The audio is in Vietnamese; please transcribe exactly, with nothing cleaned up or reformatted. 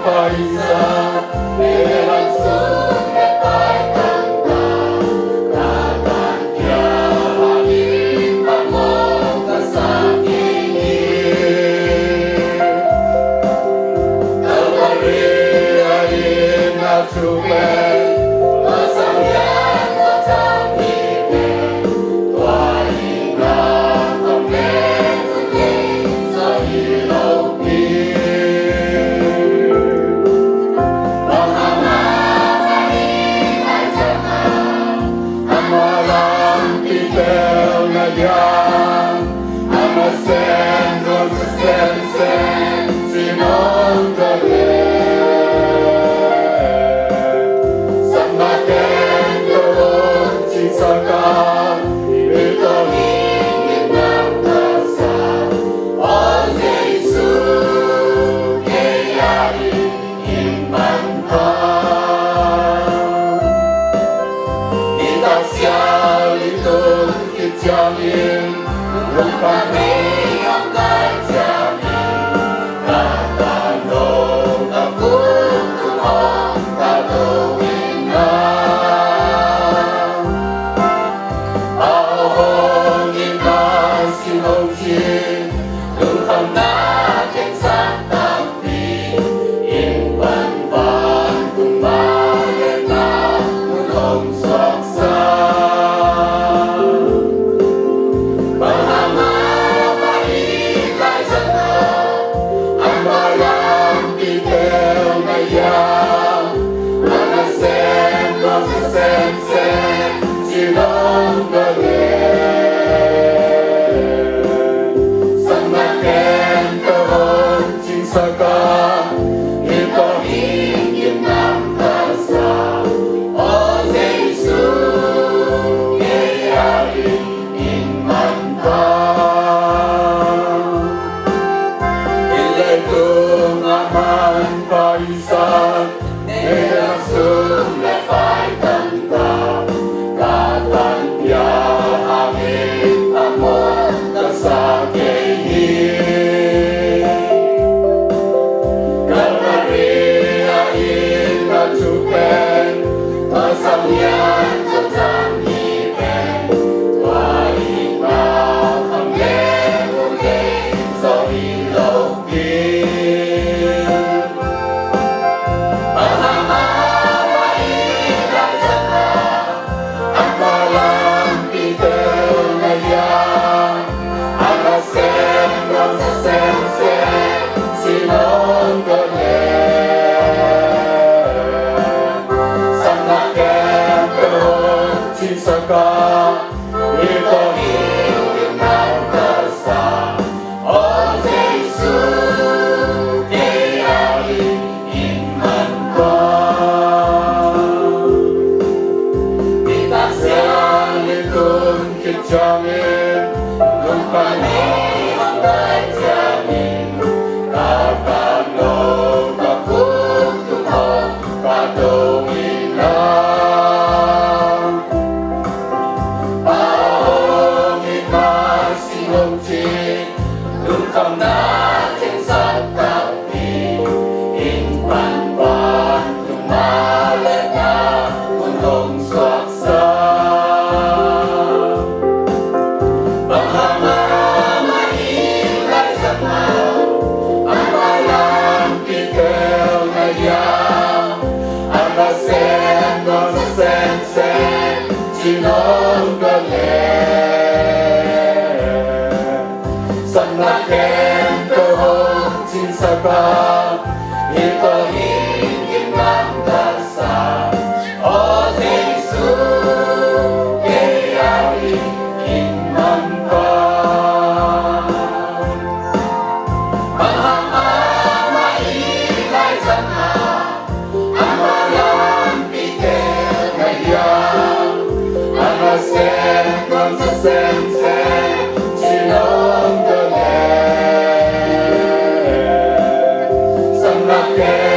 paisa để langsung lepai tangga takkan dia hadir pamong kasakini Kalvari ain nachupen pasangyan tatang hibe tua inga amen uling sa ilaw Sen, sen, sen, sinon gale Samaten doon sisaka Ito hingin ng kasa O Jesus, kayain iman ka Itasyal itong kityamin Yung kami ang kajamin Katanong ako tuhong katawin na Ahongin na sinongsin Luhang natin sa tabi Imban-ban tumalan na mulong saksa Sen, sen, sinon gale Samaken tahon cinsaka Ito hingin ng kasa O Jesus, kayain iman ka Ilay kong aman paisan Nelangsung lepai tangga Katan dia amin amon kasakini Kalvari ain nachupen Pasangyan tatang hipen Tua ina hamle muli sa ilaw Sen, sen, sinon gale Samaken tahon cinsaka Ito hingin ng kasa O Jesus, kayain iman ka Itasyang itong kityamin Nung panin ang kajamin Katanong ako tuhong katawin na Ahongin masinongsin Lukang natin sa tabi Imban-ban tumalan na mulong swaksa Sen, sen, sinon gale Samaken tahon cinsaka Ito hingin ng kasa O Jesus, kayain iman ka Mahama mailay sana Sen, sen, sen, sinon gale Samaken